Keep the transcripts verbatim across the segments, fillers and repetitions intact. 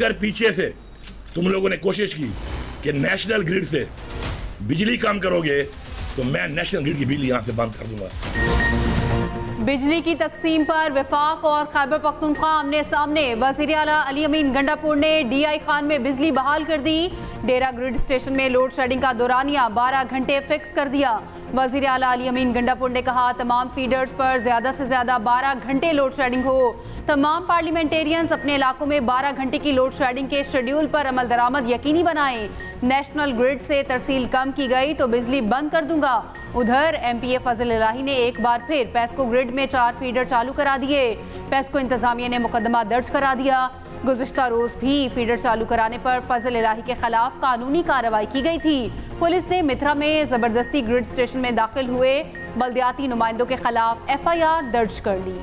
अगर पीछे से तुम लोगों ने कोशिश की कि नेशनल ग्रिड से बिजली कम करोगे तो मैं नेशनल ग्रिड की बिजली यहां से बंद कर दूंगा। बिजली की तकसीम पर वफाक और खैबर पख्तूनख्वा आमने सामने। वज़ीर आला अली अमीन गंडापुर ने डी आई खान में बिजली बहाल कर दी। डेरा ग्रिड स्टेशन में लोड शेडिंग का दौरानिया बारह घंटे फिक्स कर दिया। वज़ीर आला अली अमीन गंडापुर ने कहा तमाम फीडर्स पर ज़्यादा से ज़्यादा बारह घंटे लोड शेडिंग हो। तमाम पार्लियामेंटेरियंस अपने इलाकों में बारह घंटे की लोड शेडिंग के शेड्यूल पर अमल दरामद यकीनी बनाएं। नेशनल ग्रिड से तरसील कम की गई तो बिजली बंद कर दूंगा। उधर एम पी ए फजल इलाही ने एक बार फिर पेस्को ग्रिड में चार फीडर चालू करा दिए। पेस्को इंतजामिया ने मुकदमा दर्ज करा दिया। गुज़िश्ता रोज भी फीडर चालू कराने पर फजल इलाही के खिलाफ कानूनी कार्रवाई की गई थी। पुलिस ने मिथरा में जबरदस्ती ग्रिड स्टेशन में दाखिल हुए बल्दियाती नुमाइंदों के खिलाफ एफ आई आर दर्ज कर ली।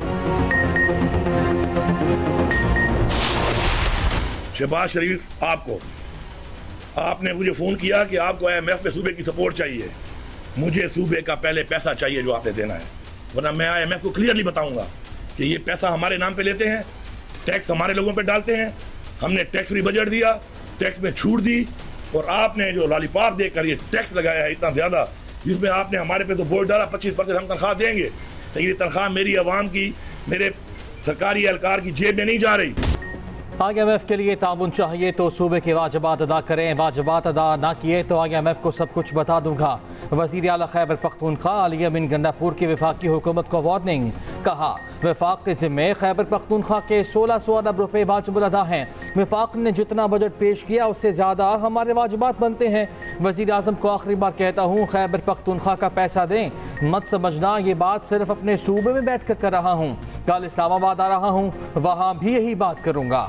शहबाज शरीफ, आपको आपने मुझे फोन किया कि आपको आई एम एफ में सूबे की सपोर्ट चाहिए। मुझे सूबे का पहले पैसा चाहिए जो आपने देना है, वरना मैं आई एम एफ को क्लियरली बताऊंगा कि ये पैसा हमारे नाम पे लेते हैं, टैक्स हमारे लोगों पे डालते हैं। हमने टैक्स फ्री बजट दिया, टैक्स में छूट दी, और आपने जो लॉलीपॉप देकर ये टैक्स लगाया है इतना ज्यादा, जिसमें आपने हमारे पे तो बोझ डाला पच्चीस परसेंट हम तनख्वाह देंगे, लेकिन ये तनख्वाह मेरी आवाम की, मेरे सरकारी एहलकार की जेब में नहीं जा रही। आई एम एफ के लिए ताउन चाहिए तो सूबे के वाजिबात अदा करें, वाजिबात अदा ना किए तो आई एम एफ को सब कुछ बता दूंगा। वज़ीर आला खैबर पख्तूनख्वा अली अमीन गंडापुर की वफाकी हुकूमत को वार्निंग। कहा वफाक के ज़िम्मे खैबर पख्तूनख्वा के सोलह सौ अरब रुपये वाजिब अदा हैं। वफाक ने जितना बजट पेश किया उससे ज़्यादा हमारे वाजिबात बनते हैं। वज़ीर आज़म को आखिरी बार कहता हूँ खैबर पख्तूनख्वा का पैसा दें, मत समझना ये बात सिर्फ अपने सूबे में बैठ कर कर रहा हूँ। कल इस्लामाबाद आ रहा हूँ, वहाँ भी यही बात करूँगा।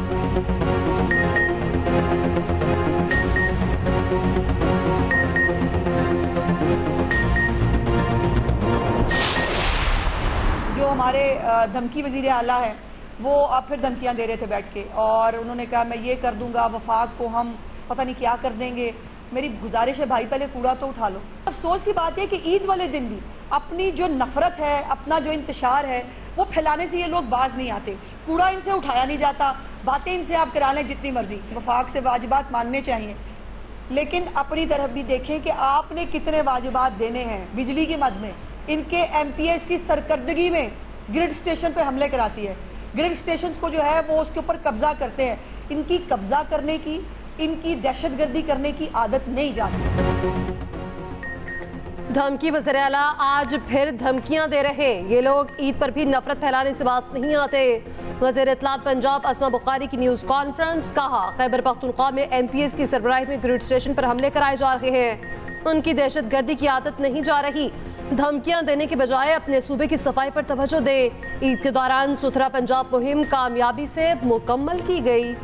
जो हमारे धमकी वजीर आला है वो अब फिर धमकियां दे रहे थे बैठ के, और उन्होंने कहा मैं ये कर दूंगा, वफाक को हम पता नहीं क्या कर देंगे। मेरी गुजारिश है भाई पहले कूड़ा तो उठा लो। अफसोस की बात है कि ईद वाले दिन भी अपनी जो नफरत है, अपना जो इंतशार है, वो फैलाने से ये लोग बाज नहीं आते। कूड़ा इनसे उठाया नहीं जाता, बातें इनसे आप करा लें जितनी मर्जी। वफाक से वाजिबात मानने चाहिए, लेकिन अपनी तरफ भी देखें कि आपने कितने वाजिबात देने हैं। बिजली की मद में इनके एम पी एस की सरकर्दगी में ग्रिड स्टेशन पे हमले कराती है। ग्रिड स्टेशन को जो है वो उसके ऊपर कब्जा करते हैं। इनकी कब्जा करने की, इनकी दहशतगर्दी करने की आदत नहीं जाती। धमकी वज़ीर आला आज फिर धमकियां दे रहे। ये लोग ईद पर भी नफरत फैलाने से बाज नहीं आते। वज़ीर इत्तलात पंजाब अस्मा बुखारी की न्यूज़ कॉन्फ्रेंस। कहा खैबर पख्तूनख्वा में एम पी एस की सरबराही में ग्रिड स्टेशन पर हमले कराए जा रहे हैं। उनकी दहशतगर्दी की आदत नहीं जा रही। धमकियां देने के बजाय अपने सूबे की सफाई पर तवज्जो दे। ईद के दौरान सुथरा पंजाब मुहिम कामयाबी से मुकम्मल की गई।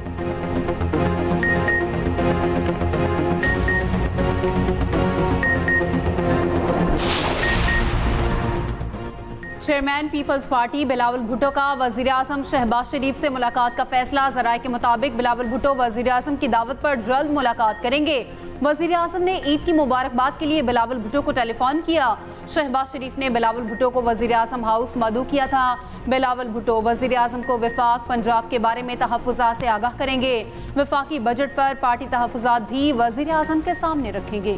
Chairman People's Party Bilawal Bhutto का वज़ीर आज़म शहबाज शरीफ से मुलाकात का फैसला। ज़राए के मुताबिक बिलावल भुट्टो वज़ीर आज़म की दावत पर जल्द मुलाकात करेंगे। वज़ीर आज़म ने ईद की मुबारकबाद के लिए बिलावल भुट्टो को टेलीफोन किया। शहबाज शरीफ ने बिलावल भुट्टो को वज़ीर आज़म हाउस मदऊ किया था। बिलावल भुट्टो वज़ीर आज़म को वफाक पंजाब के बारे में तहफ़्फ़ुज़ात से आगाह करेंगे। वफाकी बजट पर पार्टी तहफ़्फ़ुज़ात भी वज़ीर आज़म के सामने रखेंगे।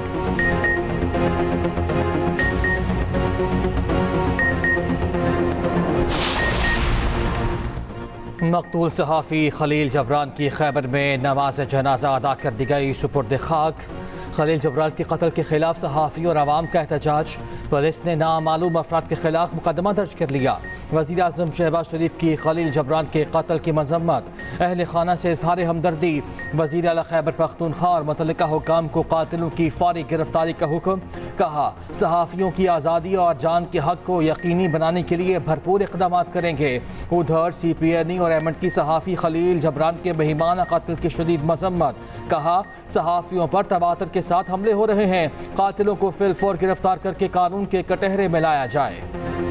मकतूल सहाफ़ी खलील जबरान की खैबर में नमाज जनाजा अदा कर दी गई। सुपुर्द खाक। खलील जबरान के कत्ल के खिलाफ सहाफ़ी और आवाम का एहतजाज। पुलिस ने नामालूम अफराद के खिलाफ मुकदमा दर्ज कर लिया। वज़ीर आज़म शहबाज शरीफ की खलील जबरान के कत्ल की मजम्मत। अहल खाना से इजहार हमदर्दी। वज़ीर आला खैबर पख्तूनख्वा और मुतल्लिका हुकाम को कातिलों की फौरी गिरफ्तारी का हुक्म। कहा सहाफ़ियों की आज़ादी और जान के हक़ को यकीनी बनाने के लिए भरपूर इक़दाम करेंगे। उधर सी पी एन ई और एम एन की सहाफ़ी खलील जबरान के बेईमाना कत्ल की शदीद मजम्मत। कहा सहाफ़ियों पर तवातर के साथ हमले हो रहे हैं, कातिलों को फिलफौर गिरफ्तार करके कानून के कटहरे में लाया जाए।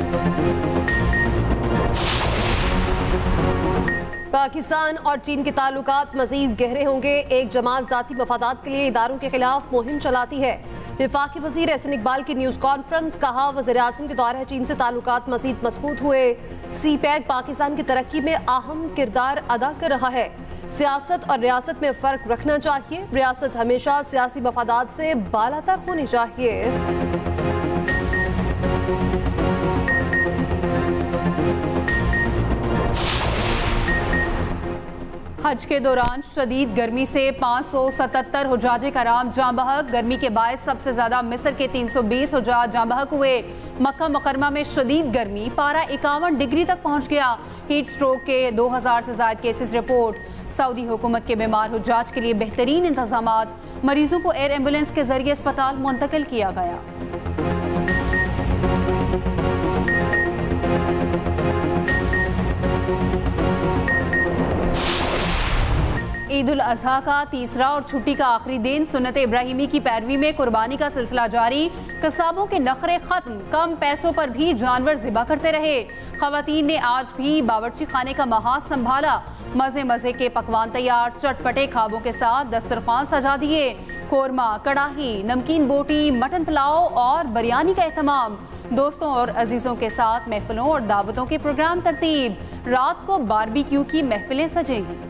पाकिस्तान और चीन के ताल्लुकात मज़ीद गहरे होंगे। एक जमात ज़ाती मफादात के लिए इदारों के खिलाफ मुहिम चलाती है। वफाकी वज़ीर एहसन इकबाल की न्यूज़ कॉन्फ्रेंस, कहा वज़ीर आज़म के दौरे चीन से ताल्लुकात मज़ीद मजबूत हुए। सी पैक पाकिस्तान की तरक्की में अहम किरदार अदा कर रहा है। सियासत और रियासत में फ़र्क रखना चाहिए। रियासत हमेशा सियासी मफादात से बालातर होनी चाहिए। हज के दौरान शदीद गर्मी से पाँच सौ सतहत्तर हुजाजे कराम जाँ बहक। गर्मी के बायस सबसे ज्यादा मिस्र के तीन सौ बीस हुजाज जाँ बहक हुए। मक्का मुकरमा में शदीद गर्मी, पारा इक्यावन डिग्री तक पहुंच गया। हीट स्ट्रोक के दो हजार से ज्यादा केसेस रिपोर्ट। सऊदी हुकूमत के बीमार हुजाज के लिए बेहतरीन इंतजामात। मरीजों को एयर एम्बुलेंस के जरिए अस्पताल मुंतकिल किया गया। ईद उल अजहा का तीसरा और छुट्टी का आखिरी दिन, सुन्नत इब्राहिमी की पैरवी में कुर्बानी का सिलसिला जारी। कसाबों के नखरे खत्म, कम पैसों पर भी जानवर ज़िबा करते रहे। खवातीन ने आज भी बावर्ची खाने का महाज संभाला। मजे मजे के पकवान तैयार, चटपटे खाबों के साथ दस्तरखान सजा दिए। कोरमा, कड़ाही, नमकीन बोटी, मटन पुलाव और बिरयानी का एहतमाम। दोस्तों और अजीजों के साथ महफिलों और दावतों के प्रोग्राम तरतीब। रात को बारबेक्यू की महफिलें सजेंगी।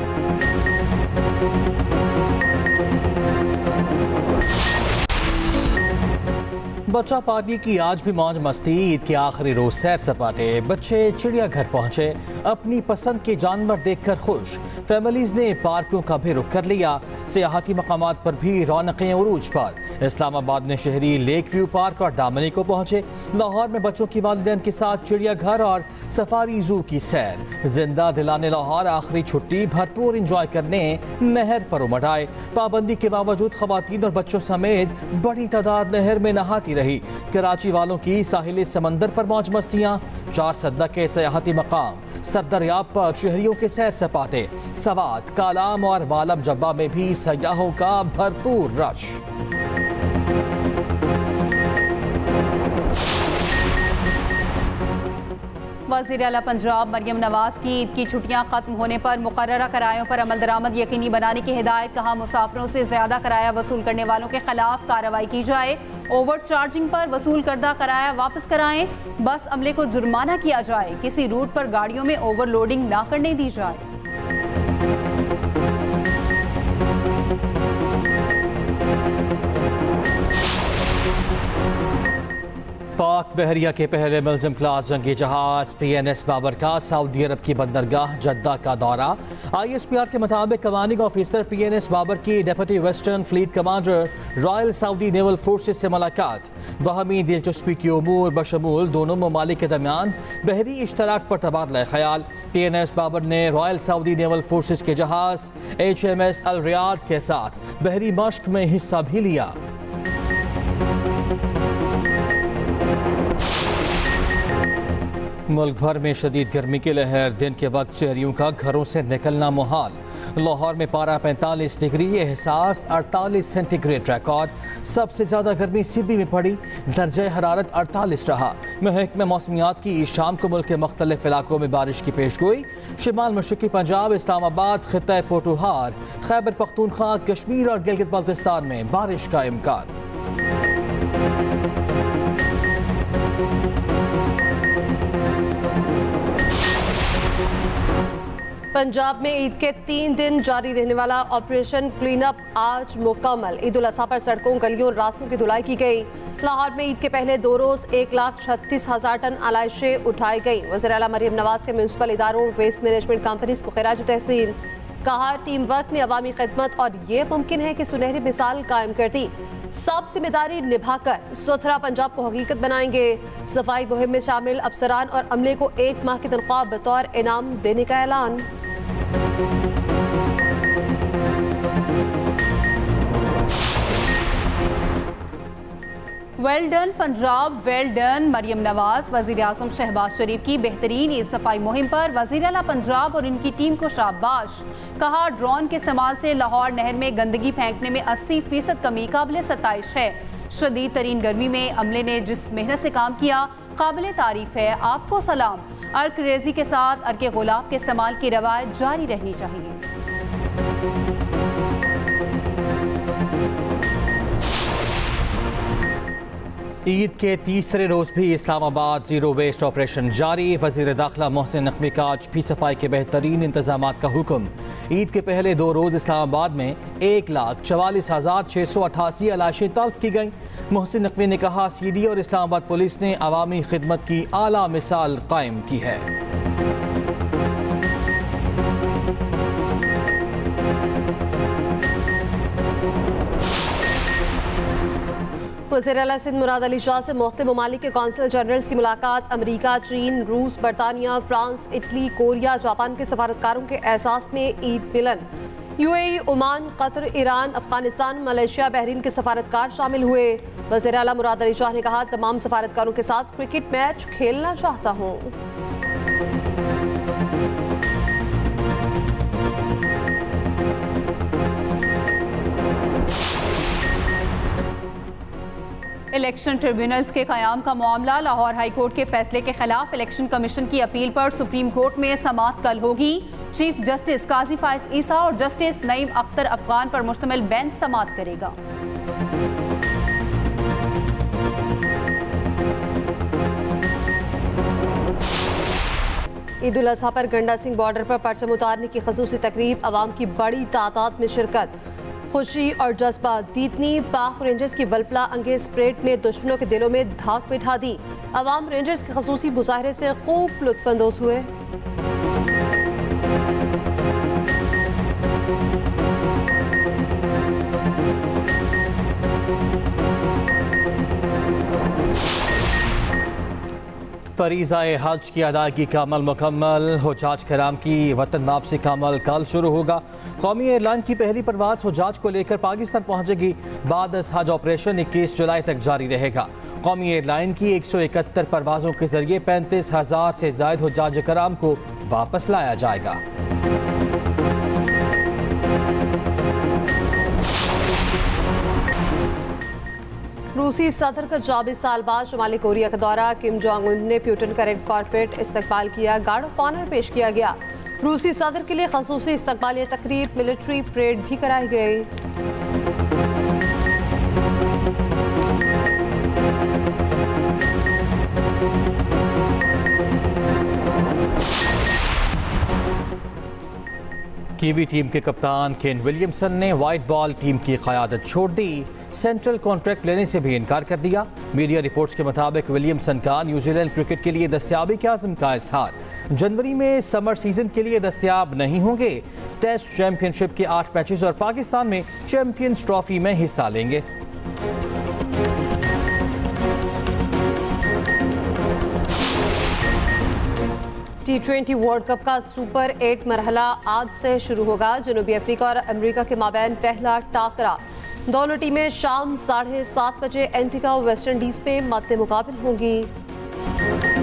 बच्चा पार्टी की आज भी मौज मस्ती। ईद के आखिरी रोज सैर सपाटे, बच्चे चिड़ियाघर पहुंचे, अपनी पसंद के जानवर देखकर खुश। फैमिलीज ने पार्कों का भी रुख कर लिया। सियाहती मकामात पर भी रौनकें उरूज पर। इस्लामाबाद में शहरी लेक व्यू पार्क और डामनी को पहुंचे। लाहौर में बच्चों की वालिदैन के साथ चिड़ियाघर और सफारी जू की सैर। जिंदा दिलाने लाहौर आखिरी छुट्टी भरपूर इंजॉय करने नहर पर उमड़ आए। पाबंदी के बावजूद खवातीन और बच्चों समेत बड़ी तादाद नहर में नहाती रही। कराची वालों की साहिल समंदर पर मौज मस्तियां। चार सद्दा के सयाहती मकाम, सरदरियाब पर शहरियों के सैर सपाटे। सवात, कालाम और मालम जब्बा में भी सयाहों का भरपूर रश। वज़ीर आला पंजाब मरियम नवाज की ईद की छुट्टियां खत्म होने पर मुकर्ररा किरायों पर अमल दरामद यकीनी बनाने की हिदायत। कहा मुसाफिरों से ज्यादा किराया वसूल करने वालों के खिलाफ कार्रवाई की जाए। ओवर चार्जिंग पर वसूल करदा किराया वापस कराएं। बस अमले को जुर्माना किया जाए। किसी रूट पर गाड़ियों में ओवरलोडिंग ना करने दी जाए। पाक बहरिया के पहले मुल्जिम क्लास जंगी जहाज पी एन एस बाबर का सऊदी अरब की बंदरगाह जद्दा का दौरा। आई एस पी आर के मुताबिक commanding officer P N S Babar की deputy western fleet commander Royal Saudi Naval Forces से मुलाकात। बाहमी दिलचस्पी की उमूर बशमूल दोनों ममालिक के दरमियान बहरी इश्तराक पर तबादला ख्याल। पी एन एस बाबर ने रॉयल सऊदी नेवल फोर्सेज के जहाज H M S Al Riyadh के साथ बहरी मश्क में हिस्सा भी लिया। मुल्क भर में शदीद गर्मी की लहर। दिन के वक्त शहरियों का घरों से निकलना मुहाल। लाहौर में पारा पैंतालीस डिग्री, एहसास अड़तालीस सेंटीग्रेड रिकॉर्ड। सबसे ज़्यादा गर्मी सिब्बी में पड़ी, दर्जा हरारत अड़तालीस रहा। महकमा मौसमियात की शाम को मुल्क के मुख्तलिफ इलाकों में बारिश की पेशगोई। शिमाल मशरक़ी पंजाब, इस्लामाबाद, खित्ता पोटुहार, खैबर पख्तूनख्वा, कश्मीर और गिलगित बल्तिस्तान में बारिश का इम्कान। पंजाब में ईद के तीन दिन जारी रहने वाला ऑपरेशन क्लीन अप आज मुकम्मल। ईद उल अज़हा पर सड़कों, गलियों और रास्तों की धुलाई की गई। लाहौर में ईद के पहले दो रोज एक लाख छत्तीस हजार टन आलाइशें उठाई गई। वज़ीर आला मरियम नवाज के म्यूनसिपल इदारों और वेस्ट मैनेजमेंट कंपनीज को खिराज तहसीन। कहा टीम वर्क ने अवामी खिदमत और ये मुमकिन है कि सुनहरी मिसाल कायम कर दी। सब जिम्मेदारी निभाकर सुथरा पंजाब को हकीकत बनाएंगे। सफाई मुहिम में शामिल अफसरान और अमले को एक माह की तनख्वाह बतौर इनाम देने का ऐलान। Well done Punjab, well done Maryam Nawaz. वज़ीर आज़म शहबाज शरीफ की बेहतरीन ईद सफाई मुहिम पर वज़ीर आला पंजाब और इनकी टीम को शाबाश। कहा ड्रोन के इस्तेमाल से लाहौर नहर में गंदगी फेंकने में अस्सी फीसद कमी काबिल सताइश है। शदीद तरीन गर्मी में अमले ने जिस मेहनत से काम किया काबिल तारीफ है। आपको सलाम। अर्क रेजी के साथ अर्क गुलाब के इस्तेमाल की रवायत जारी रहनी चाहिए। ईद के तीसरे रोज़ भी इस्लामाबाद जीरो वेस्ट ऑपरेशन जारी। वज़ीर दाखिला मोहसिन नकवी का आज भी सफाई के बेहतरीन इंतजाम का हुक्म। ईद के पहले दो रोज़ इस्लामाबाद में एक लाख चवालीस हज़ार छः सौ अठासी अलाशें तल्फ की गई। मोहसिन नकवी ने कहा, सी डी और इस्लामाबाद पुलिस ने अवामी खिदमत की आला मिसाल कायम की है। वज़ीर आला सिंध मुराद अली शाह से मुख्तलिफ ममालिक के कौंसल जनरल्स की मुलाकात। अमरीका, चीन, रूस, बरतानिया, फ्रांस, इटली, कोरिया, जापान के सफारतकारों के एहसास में ईद मिलन। UAE, Oman, Qatar, Iran, Afghanistan, Malaysia, Bahrain के सफारतकार शामिल हुए। वज़ीर आला मुराद अली शाह ने कहा, तमाम सफारतकारों के साथ क्रिकेट मैच खेलना चाहता हूँ। इलेक्शन ट्रिब्यूनल्स के क़याम का मामला। लाहौर हाई कोर्ट के फैसले के खिलाफ इलेक्शन कमीशन की अपील पर सुप्रीम कोर्ट में समाअत कल होगी। चीफ जस्टिस काजी फाइज ईसा और जस्टिस नईम अख्तर अफगान पर मुश्तमिल बेंच समाअत करेगा। ईद उल अजहा पर गंडा सिंह बॉर्डर पर परचम उतारने की खसूसी तकरीब, अवाम की बड़ी तादाद में शिरकत। खुशी और जज्बा। दीतनी पाक रेंजर्स की वल्फला अंगेज परेड ने दुश्मनों के दिलों में धाक बिठा दी। अवाम रेंजर्स के खसूसी मुजाहरे से खूब लुत्फानंदोज हुए। फरीज़ाए हज की अदायगी का अमल मुकम्मल। हुज्जाज कराम की वतन वापसी का अमल कल शुरू होगा। कौमी एयरलाइन की पहली परवाज़ हुज्जाज को लेकर पाकिस्तान पहुंचेगी। बाद इस हज ऑपरेशन इक्कीस जुलाई तक जारी रहेगा। कौमी एयरलाइन की एक सौ इकहत्तर परवाज़ों के जरिए पैंतीस हज़ार से ज़ायद हुज्जाज कराम को वापस लाया जाएगा। रूसी सदर का चौबीस साल बाद शुमाली कोरिया का दौरा। किम जोंग उन ने प्यूटन का रेड कॉर्पेट इस्तकबाल किया। गार्ड ऑफ ऑनर पेश किया गया। रूसी सदर के लिए खसूसी इस्तकबालिया तकरीब, मिलिट्री परेड भी कराई गई। कीवी टीम के कप्तान केन विलियमसन ने वाइट बॉल टीम की क़यादत छोड़ दी। सेंट्रल कॉन्ट्रैक्ट लेने से भी इनकार कर दिया। मीडिया रिपोर्ट्स के मुताबिक विलियमसन का न्यूजीलैंड क्रिकेट के लिए दस्तयाबी के आज़म का इजहार। जनवरी में समर सीजन के लिए दस्तयाब नहीं होंगे। टेस्ट चैंपियनशिप के आठ मैचेस और पाकिस्तान में चैंपियंस ट्रॉफी में हिस्सा लेंगे। टी ट्वेंटी वर्ल्ड कप का सुपर एट मरहला आज से शुरू होगा। जनूबी अफ्रीका और अमेरिका के माबैन पहला टाकरा। दोनों टीमें शाम साढ़े सात बजे एंटीगा वेस्ट इंडीज पे मद्दे मुकाबिल होंगी।